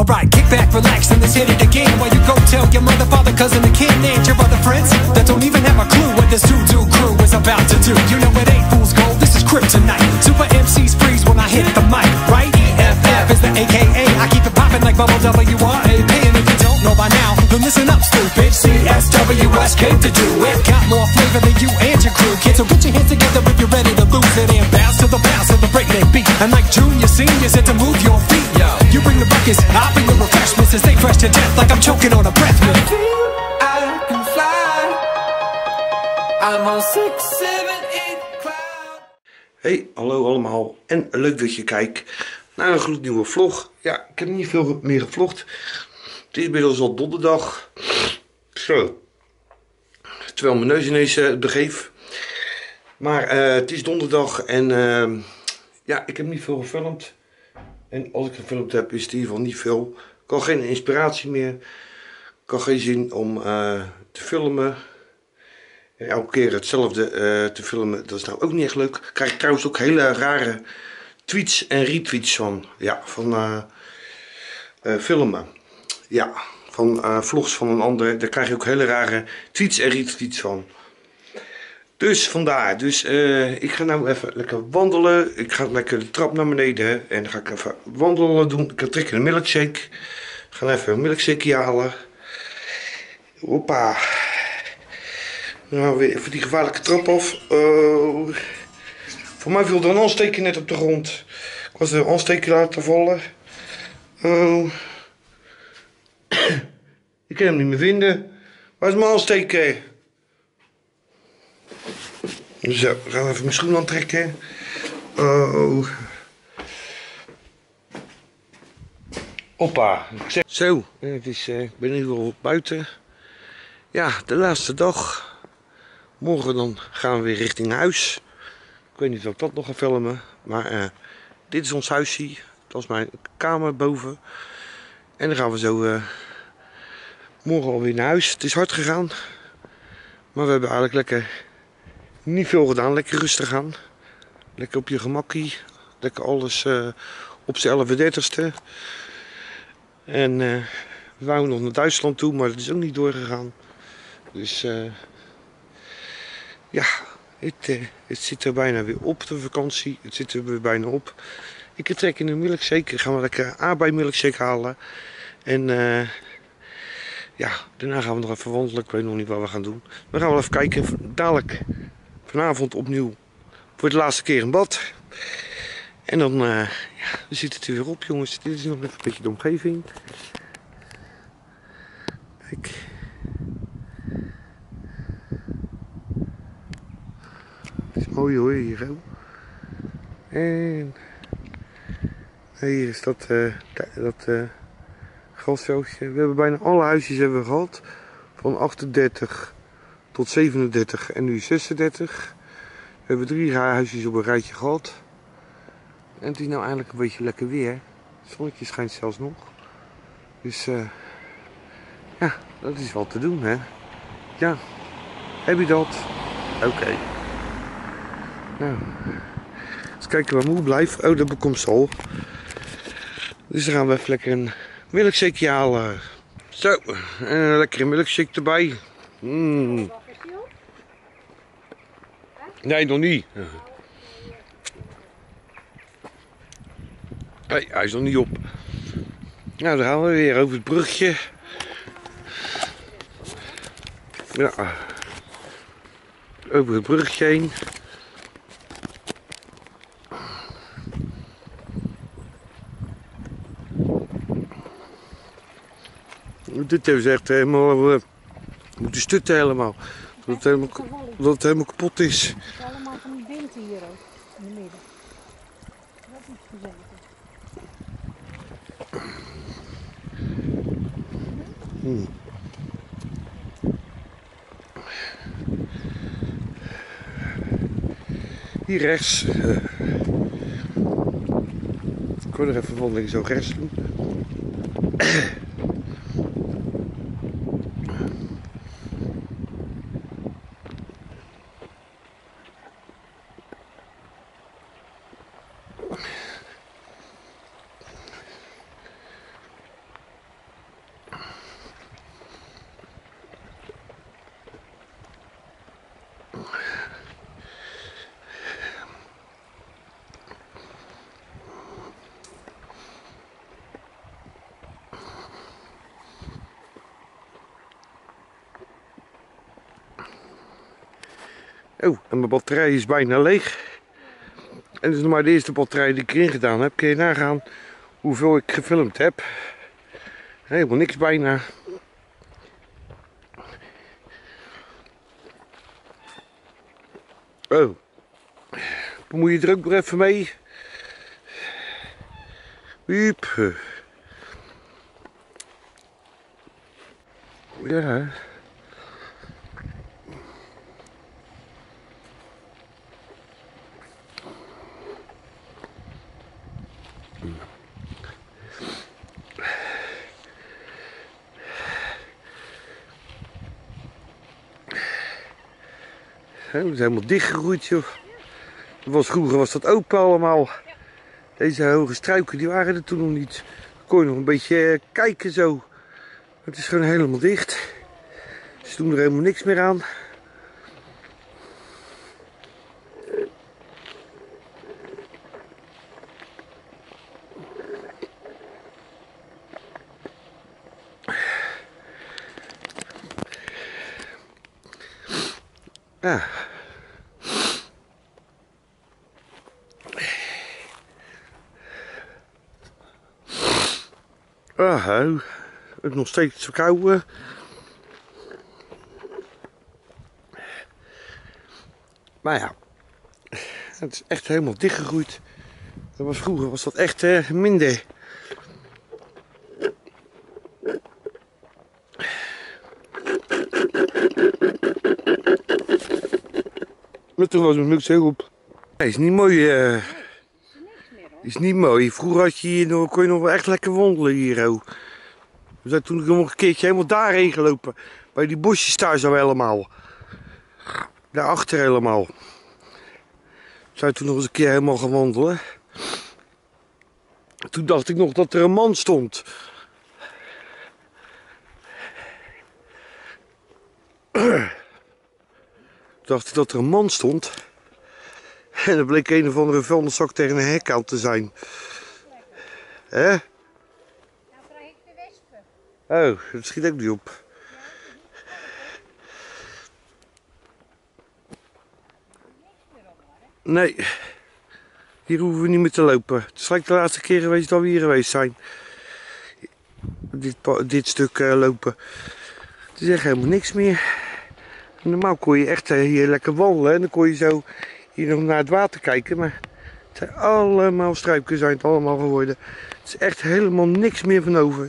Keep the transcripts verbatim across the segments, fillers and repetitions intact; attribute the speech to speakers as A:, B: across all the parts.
A: Alright, kick back, relax, and let's hit it again. While you go tell your mother, father, cousin, and kin, and your other friends that don't even have a clue what this doo-doo crew is about to do. You know it ain't fool's gold, this is kryptonite. Super M Cs freeze when I hit the mic, right? E F F is the A K A. I keep it poppin' like bubble W R A P. And if you don't know by now, then listen up, stupid. C S W S came to do it. Got more flavor than you and your crew, kids. So get your hands together if you're ready to lose it. And bounce to the bounce of the breakneck beat. And like junior, senior said to move your feet. You bring the buckets, I bring the refreshments, and stay fresh to death like I'm choking on a breath mint.
B: I can fly. I'm on six, seven, eight cloud.
C: Hey, hallo allemaal en leuk dat je kijkt naar een gloednieuwe vlog. Ja, ik heb niet veel meer gevlogd. Het is inmiddels al donderdag. Zo. Terwijl mijn neus ineens uh, begeef. Maar uh, het is donderdag en uh, ja, ik heb niet veel gefilmd. En als ik gefilmd heb is het in ieder geval niet veel. Ik had geen inspiratie meer. Ik had geen zin om uh, te filmen. En elke keer hetzelfde uh, te filmen, dat is nou ook niet echt leuk. Ik krijg trouwens ook hele rare tweets en retweets van. Ja, van uh, uh, filmen. Ja, van uh, vlogs van een ander. Daar krijg je ook hele rare tweets en retweets van. Dus vandaar. Dus uh, ik ga nou even lekker wandelen. Ik ga lekker de trap naar beneden. En dan ga ik even wandelen doen. Ik ga trekken een milkshake. Ik ga even een milkshake halen. Hoppa. Nou, weer even die gevaarlijke trap af. Uh, voor mij viel er een aansteker net op de grond. Ik was de aansteker laten vallen. Uh, ik kan hem niet meer vinden. Waar is mijn aansteker? Zo, ik ga even mijn schoen aantrekken. Oh. Hoppa. Zo, het is, uh, ik ben nu al buiten. Ja, de laatste dag. Morgen dan gaan we weer richting huis. Ik weet niet of ik dat nog ga filmen. Maar uh, dit is ons huisje. Dat is mijn kamer boven. En dan gaan we zo uh, morgen alweer naar huis. Het is hard gegaan. Maar we hebben eigenlijk lekker niet veel gedaan. Lekker rustig aan. Lekker op je gemakkie. Lekker alles uh, op z'n elf dertigste. En uh, we wouden nog naar Duitsland toe. Maar dat is ook niet doorgegaan. Dus... Uh, Ja, het, uh, het zit er bijna weer op, de vakantie. Het zit er weer bijna op. Ik trek in een milkshake. Gaan we lekker aardbei milkshake halen. En uh, ja, daarna gaan we nog even wandelen. Ik weet nog niet wat we gaan doen. We gaan wel even kijken. Dadelijk vanavond opnieuw voor de laatste keer in bad. En dan, uh, ja, dan zit het er weer op, jongens. Dit is nog even een beetje de omgeving. Kijk. Het is mooi hoor, hier zo. En hier is dat, uh, dat uh, grasveldje. We hebben bijna alle huisjes hebben we gehad. Van achtendertig tot zevenendertig en nu zesendertig. We hebben drie huisjes op een rijtje gehad. En het is nou eigenlijk een beetje lekker weer. Het zonnetje schijnt zelfs nog. Dus uh, ja, dat is wel te doen hè. Ja, heb je dat? Oké. Okay. Nou, eens kijken waar moe blijft. Oh, dat bekomt ze al. Dus dan gaan we even lekker een milkshake halen. Zo, en een lekkere milkshake erbij. Mm. Nee, nog niet. Hey, hij is nog niet op. Nou, dan gaan we weer over het brugje. Ja, over het brugje heen. Dit is echt helemaal, we moeten stutten helemaal, dat het helemaal, dat het helemaal kapot is. Het is
D: allemaal van die binten hier ook, in de midden. Dat is gezeten.
C: Hmm. Hier rechts, uh, ik wil er even een wandeling zo rechts doen. Oh, en mijn batterij is bijna leeg. En dit is nog maar de eerste batterij die ik erin gedaan heb. Kun je nagaan hoeveel ik gefilmd heb. Helemaal niks bijna. Oh. Bemoei je er ook nog even mee. Wiep. Ja. We zijn helemaal dichtgegroeid, joh. Was, vroeger was dat open allemaal. Deze hoge struiken die waren er toen nog niet. Dan kon je nog een beetje kijken zo. Het is gewoon helemaal dicht. Ze doen er helemaal niks meer aan. Ja. Ah, het is nog steeds verkouden. Maar ja, het is echt helemaal dichtgegroeid. Dat was vroeger was dat echt uh, minder. Maar toen was het niks heel op. Nee, is niet mooi. Uh, is niet mooi. Vroeger had je hier nog, kon je nog wel echt lekker wandelen hier. Oh. We zijn toen nog een keertje helemaal daarheen gelopen. Bij die bosjes daar zo helemaal. Daarachter helemaal. We zijn toen nog eens een keer helemaal gaan wandelen. Toen dacht ik nog dat er een man stond. Toen dacht ik dat er een man stond. En dat bleek een of andere vuilniszak tegen een hek aan te zijn. Hè?
D: Nou krijg ik de wespen.
C: Oh, dat schiet ook niet op. Nee. Hier hoeven we niet meer te lopen. Het is gelijk de laatste keer geweest dat we hier geweest zijn. Dit, dit stuk uh, lopen. Het is echt helemaal niks meer. Normaal kon je echt uh, hier lekker wandelen. En dan kon je zo hier nog naar het water kijken. Maar het zijn allemaal struiken zijn het allemaal geworden. Het is echt helemaal niks meer van over.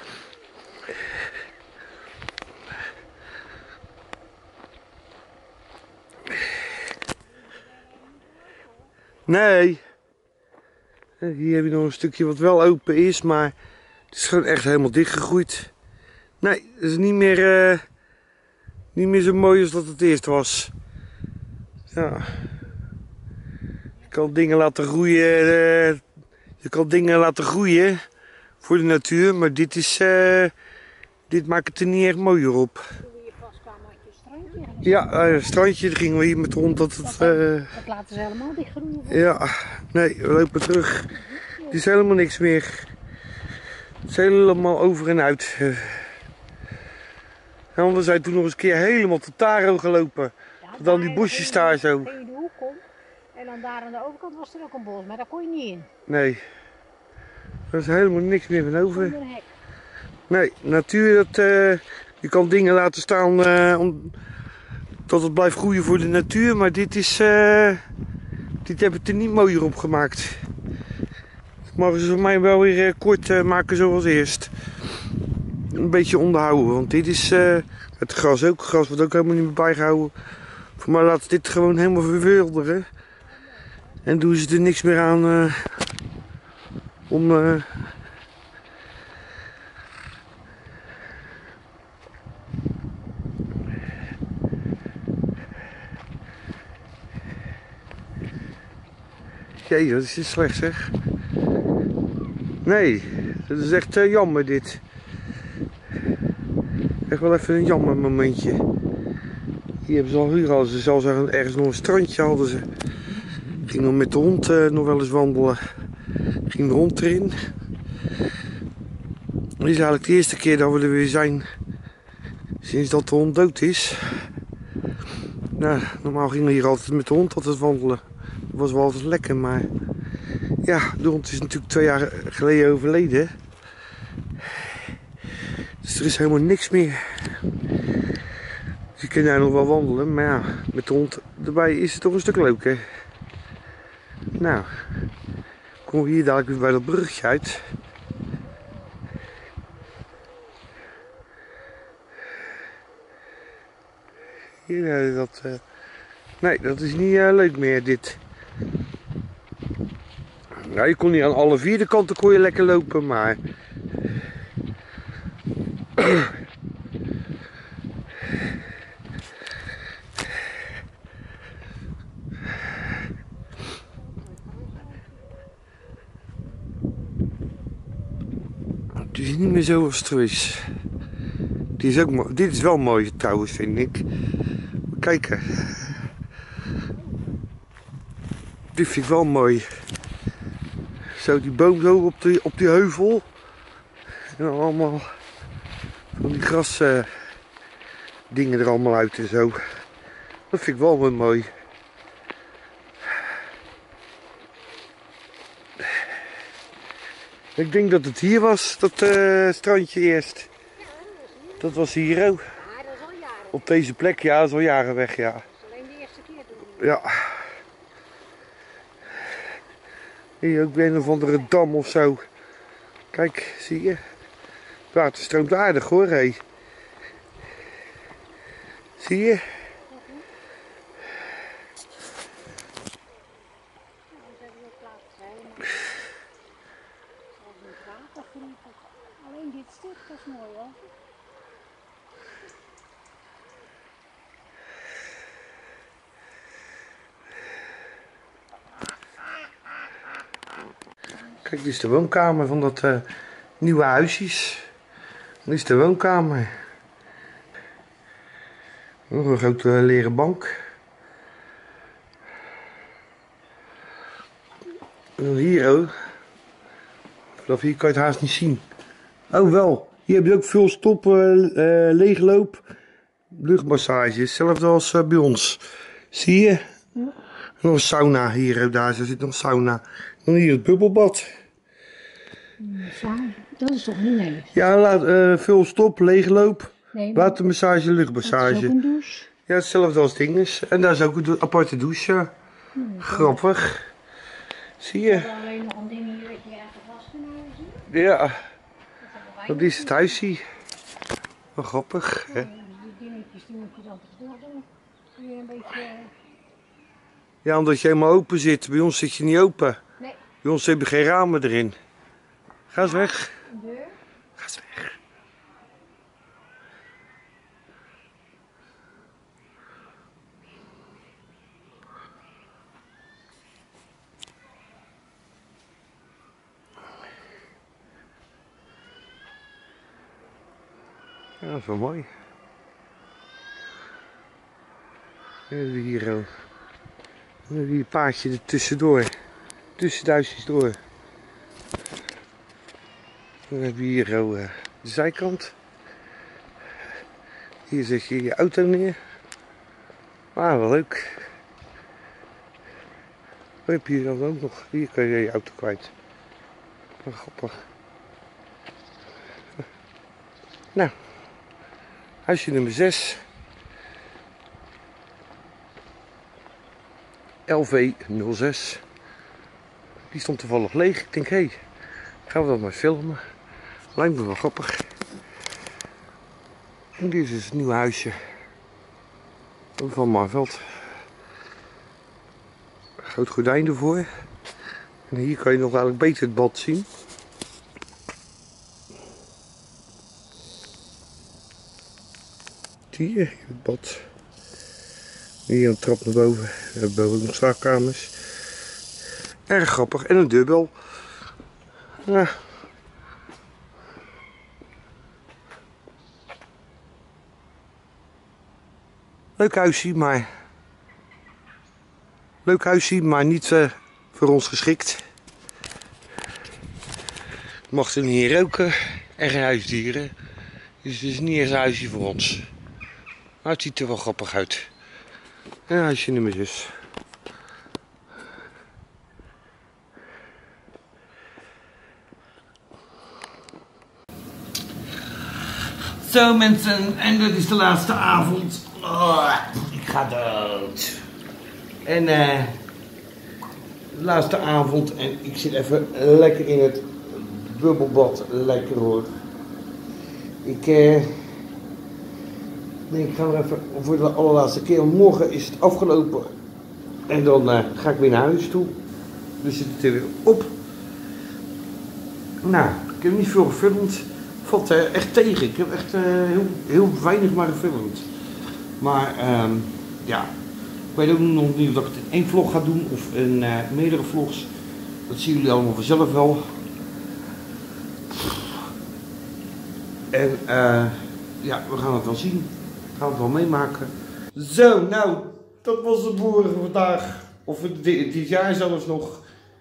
C: Nee. Hier heb je nog een stukje wat wel open is, maar het is gewoon echt helemaal dichtgegroeid. Nee, het is niet meer, uh, niet meer zo mooi als dat het eerst was. Ja. Je kan dingen laten groeien, uh, je kan dingen laten groeien voor de natuur, maar dit is, uh, dit maakt het er niet echt mooier op.
D: Toen we hier pas kwamen had je een strandje.
C: Ja, uh, strandje, daar gingen we hier met rond dat het... Uh,
D: Dat laten ze helemaal dichtgroeien.
C: ja, nee, we lopen terug. Het is helemaal niks meer. Het is helemaal over en uit. En we zijn toen nog eens een keer helemaal tot Taro gelopen.
D: Ja,
C: Dan die bosjes daar zo.
D: Ging je de hoek om. En dan daar aan de overkant was er ook een bos, maar daar kon je niet in.
C: Nee. Er is helemaal niks meer van over.
D: Zonder hek.
C: Nee, natuur, dat, uh, je kan dingen laten staan uh, om, dat het blijft groeien voor de natuur. Maar dit is, uh, dit hebben het er niet mooier op gemaakt. Mogen ze voor mij wel weer uh, kort uh, maken zoals eerst. Een beetje onderhouden, want dit is uh, het gras ook. Het gras wordt ook helemaal niet meer bijgehouden. Voor mij laten ze dit gewoon helemaal verwilderen. En doen ze er niks meer aan uh, om... Uh, Jee, dat is slecht zeg. Nee, dat is echt uh, jammer dit. Echt wel even een jammer momentje. Hier hebben ze al hier hadden ze zelfs ergens nog een strandje hadden ze. Ging dan met de hond uh, nog wel eens wandelen. Ging de hond erin. Dit is eigenlijk de eerste keer dat we er weer zijn sinds dat de hond dood is. Nou, normaal gingen we hier altijd met de hond altijd wandelen. Dat was wel altijd lekker, maar ja, de hond is natuurlijk twee jaar geleden overleden. Dus er is helemaal niks meer. Dus je kunt daar nog wel wandelen, maar ja, met de hond erbij is het toch een stuk leuker. Nou, komen we hier dadelijk weer bij dat brugje uit. Hier, uh, dat, uh... nee, dat is niet uh, leuk meer, dit. Nou, je kon niet aan alle vier de kanten kon je lekker lopen, maar... Het is niet meer zoals het is. Die is ook mooi. Dit is wel mooi trouwens, vind ik. Kijken. Dit vind ik wel mooi. Zo die boom zo op die, op die heuvel. En dan allemaal van die gras uh, dingen er allemaal uit en zo. Dat vind ik wel weer mooi. Ik denk dat het hier was, dat uh, strandje eerst. Dat was hier ook.
D: Ja, dat is al jaren.
C: Op deze plek, ja, dat is al jaren weg, ja.
D: Dat is alleen de eerste keer toen.
C: Ja. Hier ook weer een of andere dam of zo. Kijk, zie je? Het water stroomt aardig hoor, hé. Zie je?
D: Alleen dit stuk, dat is mooi hoor.
C: Kijk, dit is de woonkamer van dat uh, nieuwe huisjes. Dit is de woonkamer. Nog een grote uh, leren bank. En dan hier ook. Vanaf hier kan je het haast niet zien. Oh wel, hier heb je ook veel stop, uh, uh, leegloop, luchtmassage. Hetzelfde als uh, bij ons. Zie je?
D: Ja.
C: Nog een sauna hier, daar zit nog een sauna. Dan hier het bubbelbad.
D: Saai. Dat is toch niet nee.
C: Ja, laat, uh, veel stop, leegloop,
D: Nee, maar
C: watermassage,
D: dat is
C: luchtmassage.
D: ook een douche.
C: Ja, hetzelfde als dinges. En daar is ook een do- aparte douche. Ja. Grappig. Zie
D: We
C: je?
D: hebben alleen nog een ding hier dat je ergens was kunnen zien.
C: Ja,
D: Dat hebben wij
C: dat is het huisje. Wel grappig. Hè?
D: nog. Die dingetjes die moet je dan tussendoor doen. Kun je een beetje... eh,
C: Ja, omdat je helemaal open zit. Bij ons zit je niet open.
D: Nee,
C: Bij ons heb je geen ramen erin. Ga eens weg.
D: een deur.
C: Ga eens weg. Ja, dat is wel mooi. En dan hebben we hier ook. Dan hebben we hier een paadje er tussendoor. Tussen de huisjes door. Dan hebben we hier ook, uh, de zijkant. Hier zet je je auto neer. Ah, wel leuk. Wat heb je hier dan ook nog? Hier kan je je auto kwijt. Wat grappig. Nou, huisje nummer zes. L V nul zes. Die stond toevallig leeg. Ik denk, hé, hey, gaan we dat maar filmen. Lijkt me wel grappig. En dit is dus het nieuwe huisje van Marveld. Groot gordijn ervoor. En hier kan je nog eigenlijk beter het bad zien. Zie je, het bad. Hier een trap naar boven. We hebben boven ook nog slaapkamers. Erg grappig. En een deurbel. Ja. Leuk huisje, maar... Leuk huisje, maar niet uh, voor ons geschikt. Mochten hier roken en geen huisdieren. Dus het is niet eens een huisje voor ons. Maar het ziet er wel grappig uit. En huisje nummer zes. Zo mensen, en dit is de laatste avond. Oh, ik ga dood. En eh, de laatste avond en ik zit even lekker in het bubbelbad. Lekker hoor. Ik eh, denk ik ga nog even voor de allerlaatste keer. Want morgen is het afgelopen. En dan eh, ga ik weer naar huis toe. Dus zit het er weer op. Nou, ik heb niet veel gefilmd. Valt uh, echt tegen. Ik heb echt uh, heel, heel weinig maar gefilmd. Maar uh, ja, ik weet ook nog niet of ik het in één vlog ga doen of in uh, meerdere vlogs. Dat zien jullie allemaal vanzelf wel. En uh, ja, we gaan het wel zien. We gaan het wel meemaken. Zo, nou, dat was de boeren vandaag. Of dit, dit jaar zelfs nog.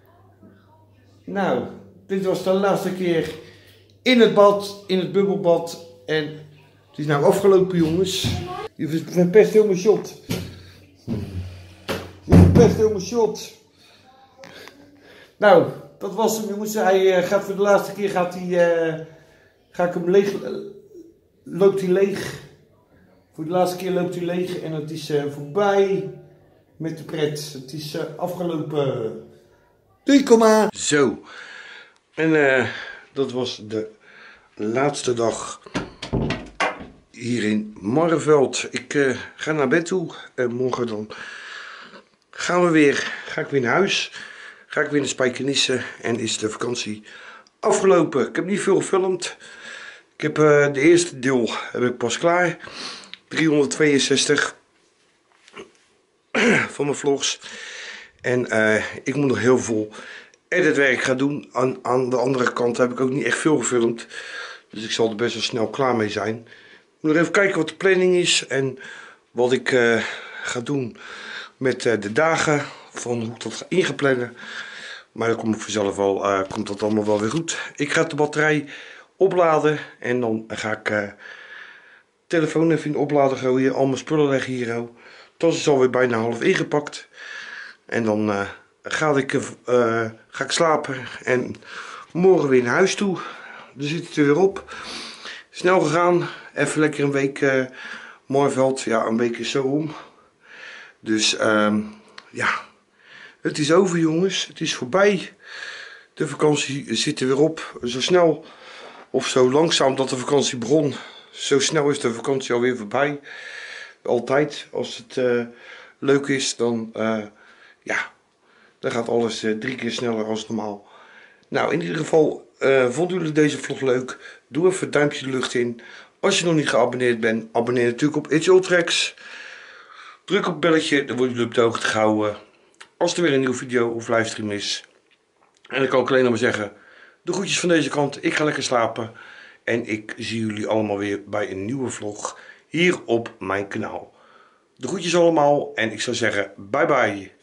C: Nou, dit was de laatste keer in het bad, in het bubbelbad. En het is nou afgelopen, jongens. Je verpest heel mijn shot. Je verpest heel mijn shot. Nou, dat was hem, jongens. Hij uh, gaat voor de laatste keer, gaat hij, uh, ga ik hem leeg, uh, loopt hij leeg. Voor de laatste keer loopt hij leeg en het is uh, voorbij met de pret. Het is uh, afgelopen. Doei, komma. Zo. En uh, dat was de laatste dag hier in Marreveld. Ik uh, ga naar bed toe en morgen dan gaan we weer, ga ik weer naar huis. Ga ik weer naar Spijkenisse en is de vakantie afgelopen. Ik heb niet veel gefilmd. Ik heb uh, de eerste deel heb ik pas klaar. driehonderdtweeënzestig van mijn vlogs. En uh, ik moet nog heel veel editwerk gaan doen. Aan, aan de andere kant heb ik ook niet echt veel gefilmd. Dus ik zal er best wel snel klaar mee zijn. Ik moet nog even kijken wat de planning is. En wat ik uh, ga doen met uh, de dagen. Van hoe ik dat ga ingeplannen. Maar dan komt vanzelf wel, uh, komt dat allemaal wel weer goed. Ik ga de batterij opladen. En dan ga ik uh, telefoon even in de oplader gooien. Al mijn spullen leggen hier. Oh. Tas is alweer bijna half ingepakt. En dan uh, ga, ik, uh, ga ik slapen. En morgen weer naar huis toe. Dan zit het er weer op. Snel gegaan. Even lekker een week uh, Marreveld. Ja, een week is zo om. Dus uh, ja. Het is over, jongens. Het is voorbij. De vakantie zit er weer op. Zo snel of zo langzaam dat de vakantie begon. Zo snel is de vakantie alweer voorbij. Altijd. Als het uh, leuk is, dan, uh, ja, dan gaat alles uh, drie keer sneller als normaal. Nou, in ieder geval, uh, vonden jullie deze vlog leuk? Doe even een duimpje de lucht in. Als je nog niet geabonneerd bent, abonneer natuurlijk op It's Ultrex. Druk op het belletje, dan worden jullie op de hoogte gehouden als er weer een nieuwe video of livestream is. En dan kan ik alleen nog maar zeggen, de groetjes van deze kant. Ik ga lekker slapen. En ik zie jullie allemaal weer bij een nieuwe vlog hier op mijn kanaal. De groetjes allemaal en ik zou zeggen bye bye.